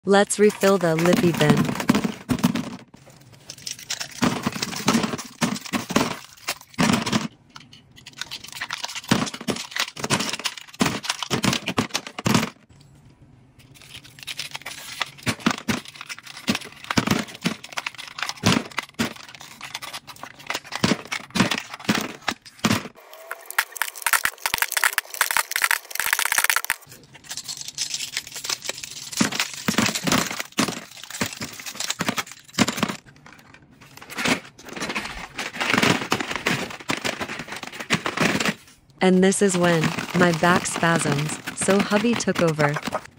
Let's refill the Lippy Bin. And this is when my back spasms, so hubby took over.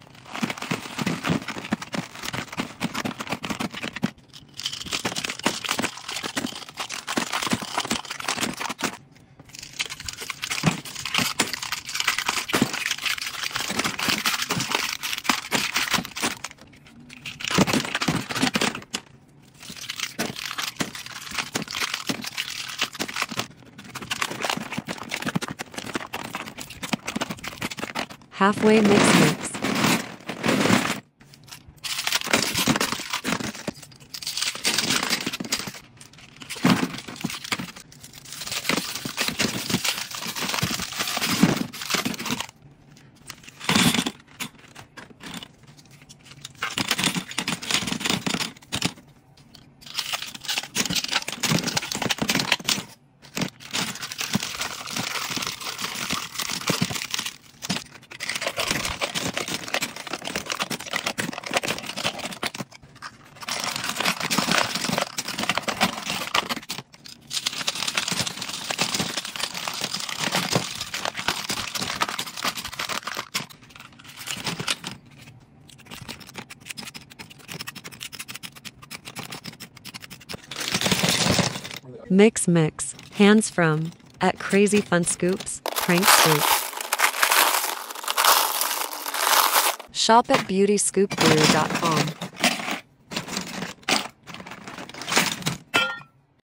Halfway mix. Mix. Hands from at Crazy Fun Scoops, Prank Scoops. Shop at beautyscoopguru.com.